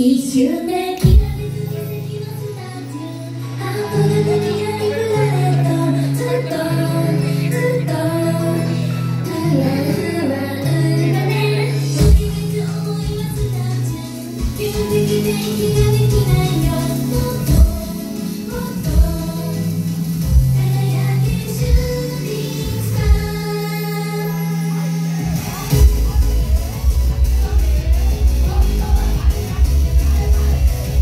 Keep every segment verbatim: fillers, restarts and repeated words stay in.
一瞬できらめく奇跡のスタジオハートが抱き合い振られたずっとずっとふわふわ浮かねときめく想いはスタジオ急激で息ができないよもっともっと輝けシューティングスター「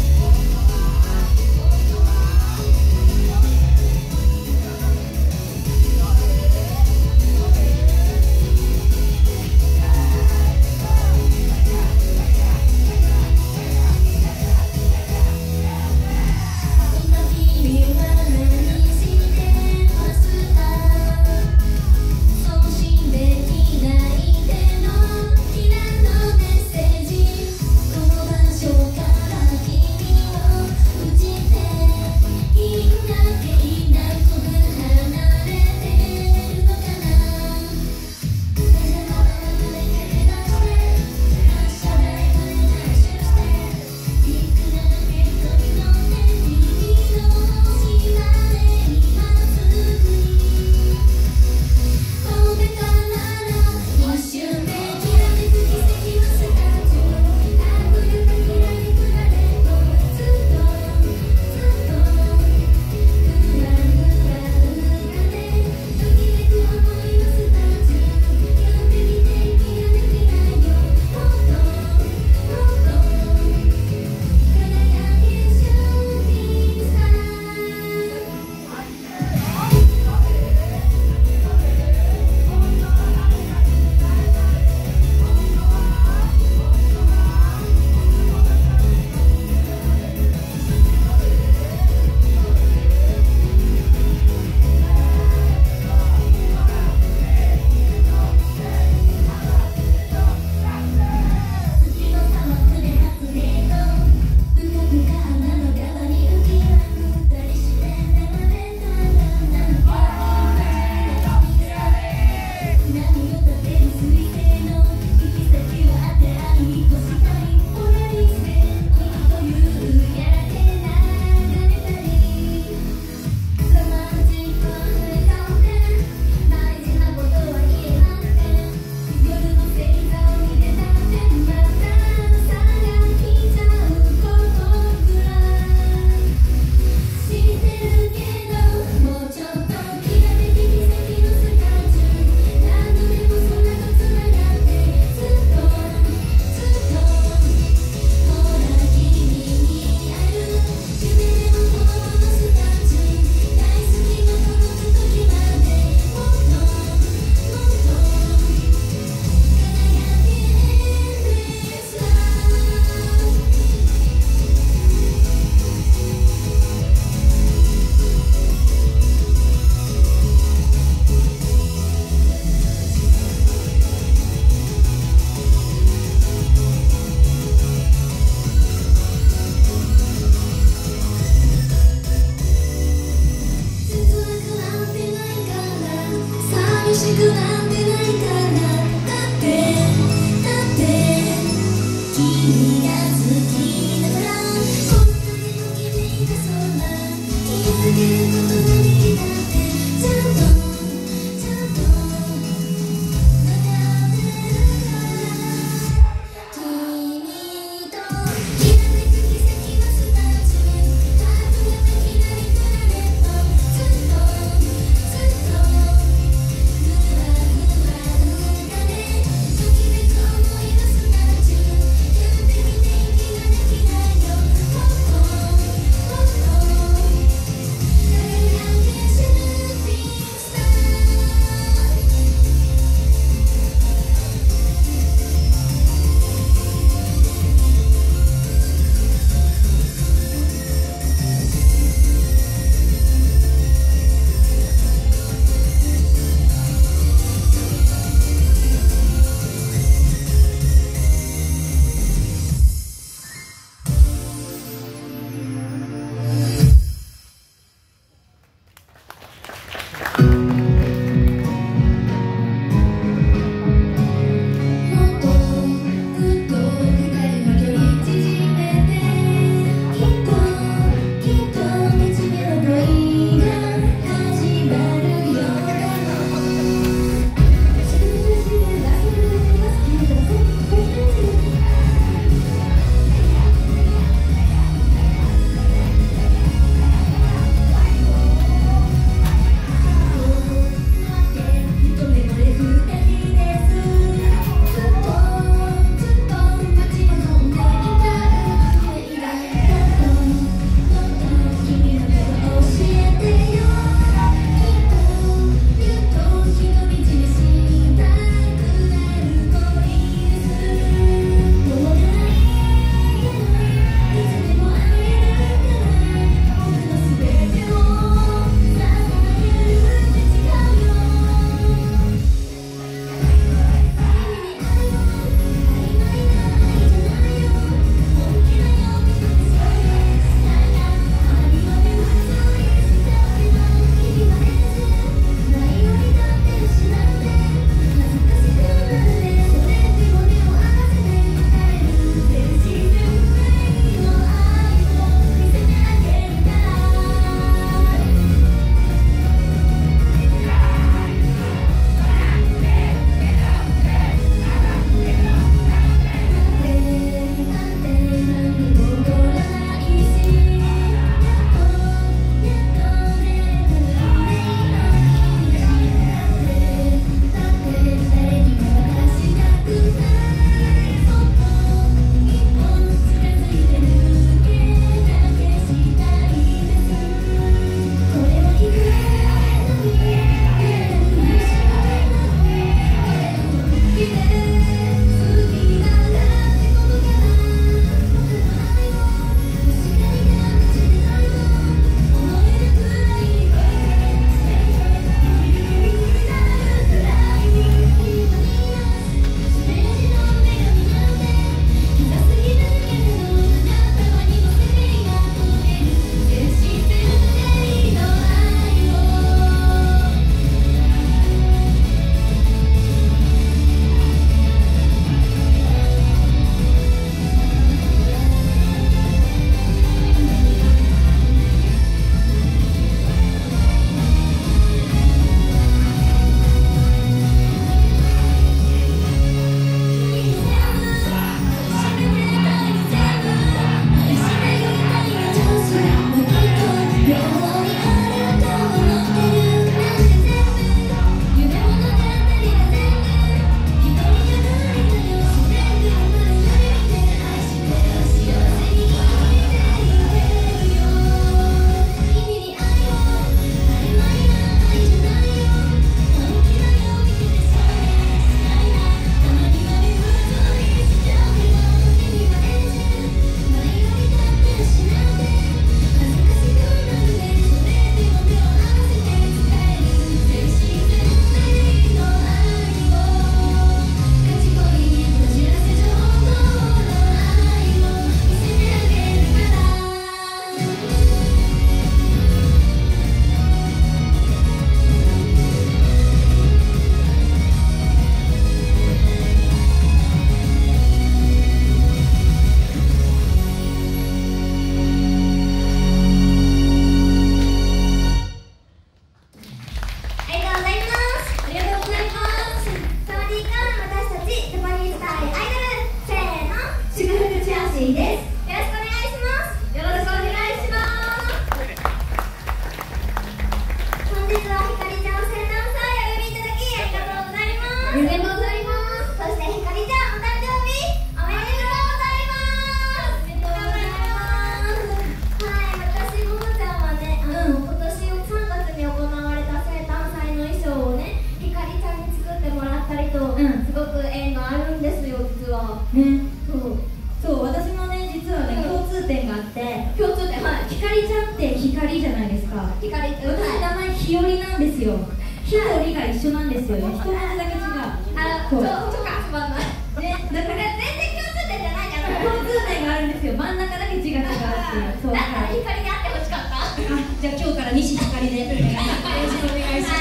ですか。 ひかり、 私名前ひよりなんですよ。ひとりが一緒なんですよ。一文字だけ違う。 あ、そう、そうか、つまんない。 ね、だから全然共通点じゃないから。 共通点があるんですよ。真ん中だけ字が違うっていう。そうだからひかりであってほしかった。 あ、じゃあ今日から西ひかりでよろしくお願いします。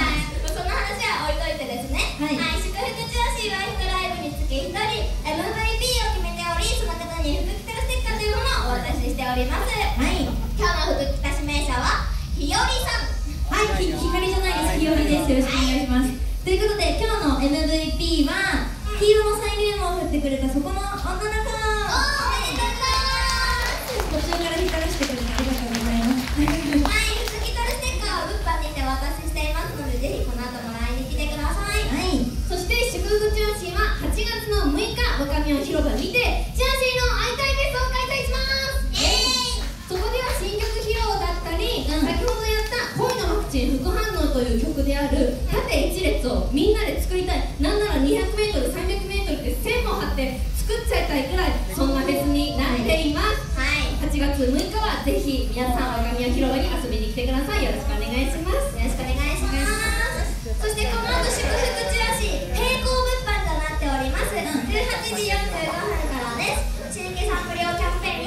その話は置いといてですね。はい。祝福女子ワイフトライブにつきひとり エムブイピー を決めており、その方に服着てるステッカーというものをお渡ししております。はい。今日の服着た指名者はひよりさん。 はい、ひ、ひかりじゃないです。ひよりです。よろしくお願いします。ということで今日の エムブイピー は黄色のサイリウムを振ってくれたそこの女の子。 おめでとう。 途中から光らせてくれてありがとうございます。 はい、服着とるステッカーを物販にてお渡ししていますので、ぜひこの後もらいに来てください。 はい。 そして祝福チュアシーははちがつのむいか若宮広場にてチュアシーの会いたいフェスを開催します。 イエーイ。 そこでは新曲披露だったり、うん、先ほどやった恋のワクチン副反応という曲である縦一列をみんなで作りたい。なんならにひゃくメートル、さんびゃくメートルって線も張って作っちゃいたいくらい、そんなフェスになっています。はい、はちがつむいかはぜひ皆さん若宮広場に遊びに来てください。よろしくお願いします。 よろしくお願いします。そしてこの後祝福チラシ並行物販となっております。じゅうはちじよんじゅうごふんからです。新規サンプル用キャンペーン